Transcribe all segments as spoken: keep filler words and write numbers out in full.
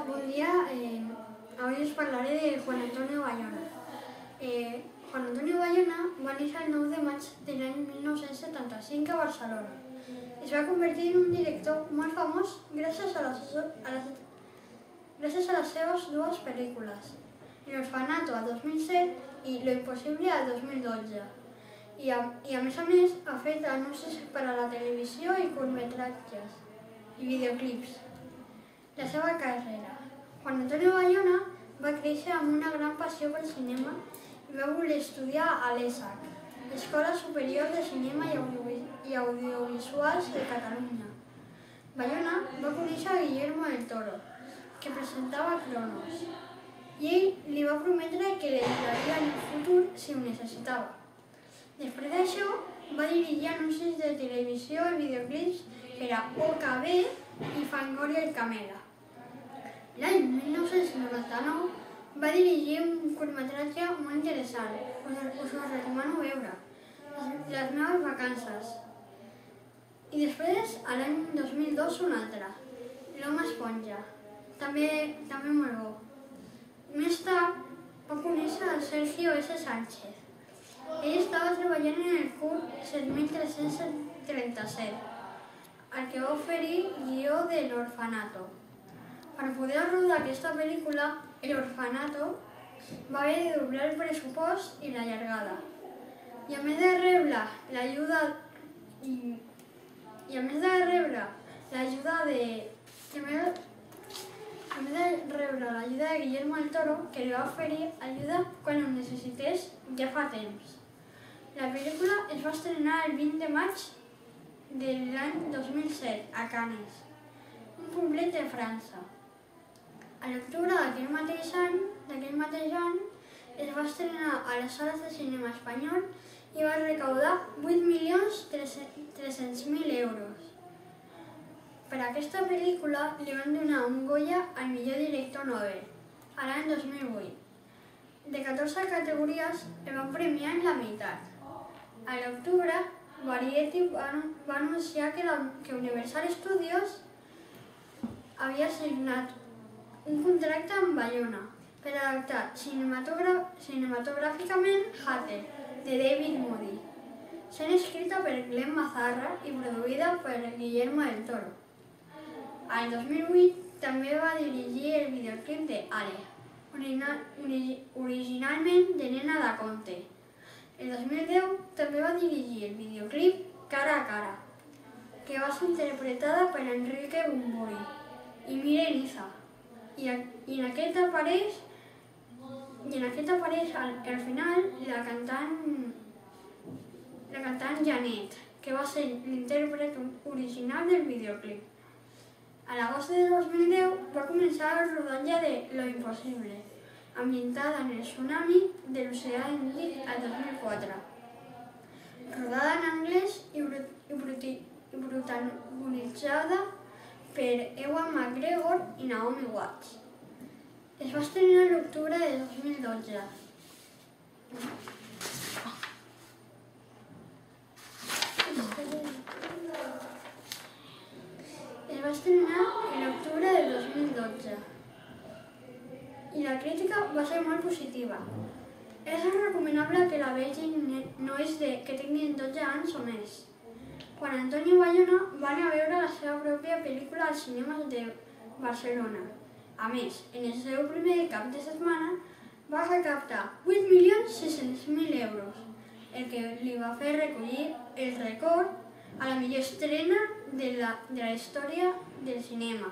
Bon dia, eh, avui us parlaré de Juan Antonio Bayona. Eh, Juan Antonio Bayona va néixer el nou de maig de l'any mil nou-cents setanta-cinc a Barcelona. Es va convertir en un director molt famós gràcies a les, a les, gràcies a les seves dues pel·lícules, El orfanato a dos mil set i Lo imposible a dos mil dotze. I a, i a més a més ha fet anuncis per a la televisió i curtmetratges i videoclips. La seva carrera. Juan Antonio Bayona va créixer amb una gran passió pel cinema i va voler estudiar a l'E S A C, Escola Superior de Cinema i, Audio i Audiovisuals de Catalunya. Bayona va conèixer a Guillermo del Toro, que presentava Cronos, i ell li va prometre que l'ajudaria en el futur si ho necessitava. Després d'això, va dirigir anuncis de televisió i videoclips per a O K B i Fangoria i Camela. L'any mil nou-cents noranta-nou va dirigir un curtmetratge molt interessant, us, us ho recomano veure, Les meves vacances. I després, a l'any dos mil dos, un altre, L'home esponja, també, també molt bo. Més tard, va conèixer a Sergio S. Sánchez. Ell estava treballant en el curt set mil tres-cents trenta-set, al que va oferir guió de L'orfanato. Per poder rodar aquesta pel·lícula, El orfanato va haver de doblar el pressupost i la llargada. I a més de rebre l'ajuda i, i a més de rebre l'ajuda de a més, a més de rebre l'ajuda de Guillermo del Toro, que li va oferir ajuda quan ho necessités ja fa temps. La pel·lícula es va estrenar el vint de maig de l'any dos mil set a Cannes, un poblet de França. A l'octubre d'aquell mateix any, d'aquell mateix any, es va estrenar a les sales de cinema espanyol i va recaudar vuit milions tres-cents mil euros. Per a aquesta pel·lícula li van donar un Goya al millor director Nobel, a l'any dos mil vuit. De catorze categories el van premiar en la meitat. A l'octubre, Variety va anunciar que, la, que Universal Studios havia signat un contracte amb Bayona per adaptar cinematogràficament Hatter, de David Moody, sent escrita per Glenn Mazarra i produïda per Guillermo del Toro. Al dos mil vuit també va dirigir el videoclip de Ale, originalment de Nena da Conte. El dos mil deu també va dirigir el videoclip Cara a Cara, que va ser interpretada per Enrique Bunbury i Miren Iza. I en aquest apareix, i en aquest apareix al, al final la cantant, la cantant Janet, que va ser l'intèrpret original del videoclip. A l'agost de dos mil deu va començar el rodatge de Lo imposible, ambientada en el tsunami de l'oceà Índic al dos mil quatre. Rodada en anglès i, i, i protagonitzada per Ewan McGregor i Naomi Watts. Es va estrenar l'octubre de dos mil dotze. Es va estrenar l'octubre de dos mil dotze. I la crítica va ser molt positiva. És recomanable que la vegin nois de, que tinguin dotze anys o més. Juan Antonio Bayona va anar a veure la seva pròpia pel·lícula als cinemes de Barcelona. A més, en el seu primer cap de setmana va recaptar vuit milions sis-cents mil euros, el que li va fer recollir el rècord a la millor estrena de la, de la història del cinema.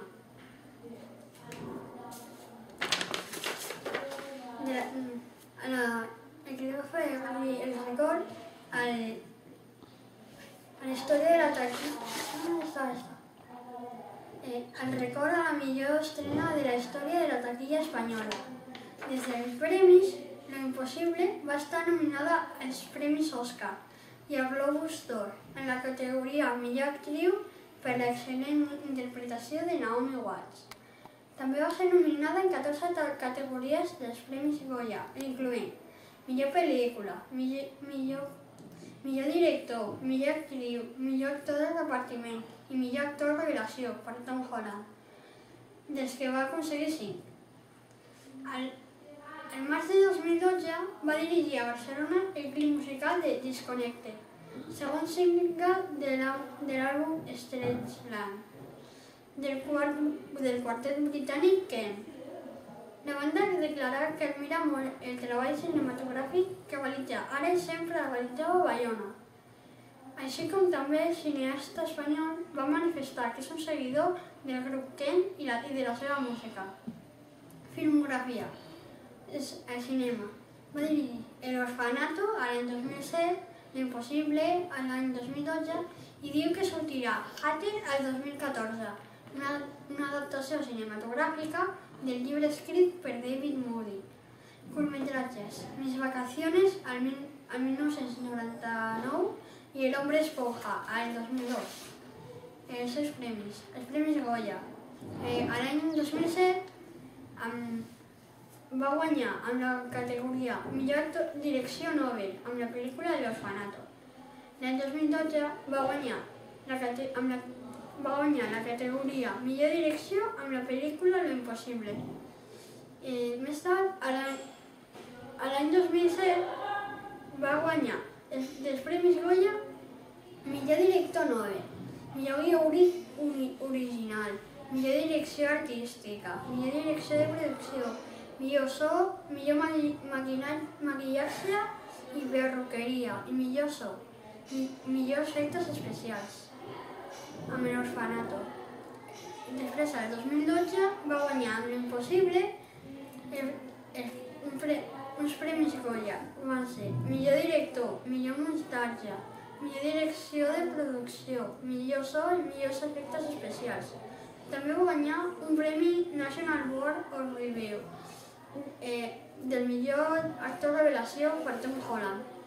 De la, a la, el que li va fer recollir el rècord al a la història de la taquilla, eh, el record a la millor estrena de la història de la taquilla espanyola. Des dels premis, Lo imposible va estar nominada als Premis Òscar i al Globus d'Or en la categoria Millor actriu per l'excel·lent interpretació de Naomi Watts. També va ser nominada en catorze categories dels Premis Goya, incloent Millor pel·lícula, millor, millor Millor director, millor actriu, millor actor de repartiment i millor actor revelació per Tom Holland. dels que va aconseguir cinc. El, el març de dos mil dotze va dirigir a Barcelona el clip musical de Disconnected, segon single de l'àlbum Strangeland, del, quart, del quartet britànic Ken. La banda declarà que admira molt el treball cinematogràfic que realitza ara i sempre realitzava a Baiona. Així com també el cineasta espanyol va manifestar que és un seguidor del grup Ken i, la, i de la seva música. Filmografia. És el cinema. Va dirigir El Orfanato a l'any dos mil set, L'Impossible a l'any dos mil dotze i diu que sortirà Hatter al dos mil catorze, una, una adaptació cinematogràfica del llibre escrit per David Moody. Curtmetratges. Mis vacaciones al, mil, al mil nou-cents noranta-nou i El hombre esponja al dos mil dos. Els seus premis. Els premis Goya. Eh, a l'any dos mil set amb, va guanyar amb la categoria Millor direcció Nobel amb la pel·lícula L'Orfanato. L'any dos mil dotze va guanyar la, amb la, va guanyar la categoria Millor direcció amb la pel·lícula L'Impossible. Eh, més tard, a l'any dos mil set va guanyar els, dels premis Goya Millor director Nobel, Millor guió ori, ori, original, Millor direcció artística, Millor direcció de producció, Millor so, Millor maquillatge i perruqueria i Millor so, i millors efectes especials amb L'Orfanato. Després, al dos mil dotze, va guanyar amb L'Impossible el, el, un pre, uns premis Goya. Van ser Millor director, Millor muntatge, Millor direcció de producció, Millor so i millors efectes especials. També va guanyar un premi National Board of Review eh, del millor actor revelació per Tom Holland.